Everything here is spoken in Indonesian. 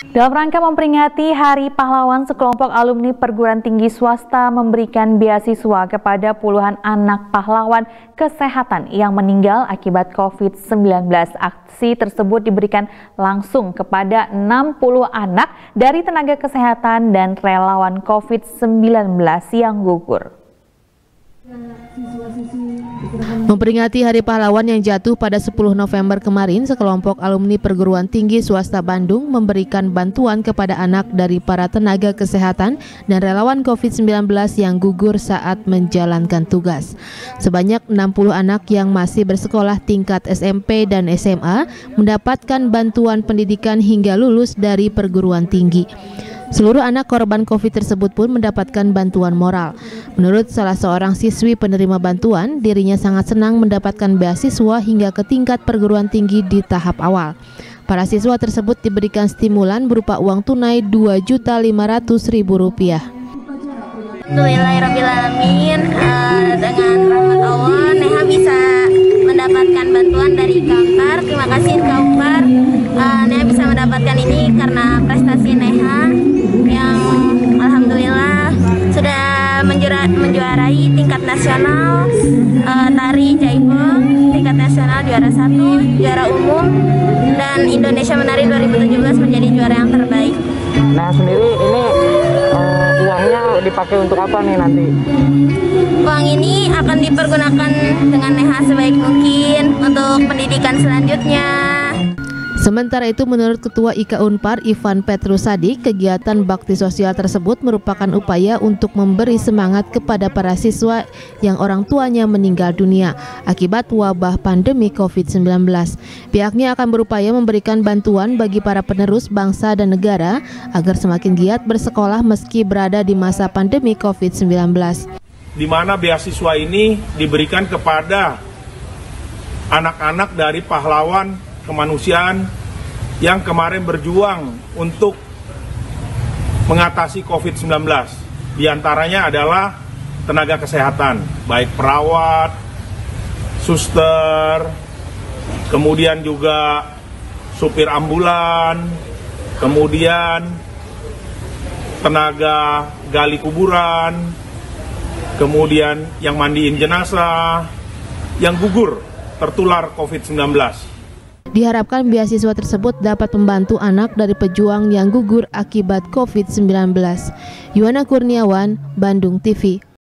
Dalam rangka memperingati Hari Pahlawan, sekelompok alumni perguruan tinggi swasta memberikan beasiswa kepada puluhan anak pahlawan kesehatan yang meninggal akibat COVID-19. Aksi tersebut diberikan langsung kepada 60 anak dari tenaga kesehatan dan relawan COVID-19 yang gugur. Memperingati Hari Pahlawan yang jatuh pada 10 November kemarin, sekelompok alumni perguruan tinggi swasta Bandung memberikan bantuan kepada anak dari para tenaga kesehatan dan relawan COVID-19 yang gugur saat menjalankan tugas. Sebanyak 60 anak yang masih bersekolah tingkat SMP dan SMA mendapatkan bantuan pendidikan hingga lulus dari perguruan tinggi. Seluruh anak korban COVID tersebut pun mendapatkan bantuan moral. Menurut salah seorang siswi penerima bantuan, dirinya sangat senang mendapatkan beasiswa hingga ke tingkat perguruan tinggi di tahap awal. Para siswa tersebut diberikan stimulan berupa uang tunai Rp2.500.000. Alhamdulillahirrahmanirrahim, dengan rahmat Allah, Neha bisa mendapatkan bantuan dari Kampar. Terima kasih Kampar, Neha bisa mendapatkan ini karena prestasi Neha yang alhamdulillah sudah menjuarai tingkat nasional tari jaipong, tingkat nasional juara 1, juara umum, dan Indonesia Menari 2017 menjadi juara yang terbaik. Nah sendiri ini uangnya dipakai untuk apa nih nanti? Uang ini akan dipergunakan dengan Neha sebaik mungkin untuk pendidikan selanjutnya. Sementara itu, menurut Ketua IKA Unpar Ivan Petrusadi, kegiatan bakti sosial tersebut merupakan upaya untuk memberi semangat kepada para siswa yang orang tuanya meninggal dunia akibat wabah pandemi COVID-19. Pihaknya akan berupaya memberikan bantuan bagi para penerus bangsa dan negara agar semakin giat bersekolah meski berada di masa pandemi COVID-19. Di mana beasiswa ini diberikan kepada anak-anak dari pahlawan kemanusiaan yang kemarin berjuang untuk mengatasi COVID-19. Di antaranya adalah tenaga kesehatan, baik perawat, suster, kemudian juga supir ambulan, kemudian tenaga gali kuburan, kemudian yang mandiin jenazah, yang gugur tertular COVID-19. Diharapkan beasiswa tersebut dapat membantu anak dari pejuang yang gugur akibat COVID-19. Yuwana Kurniawan, Bandung TV.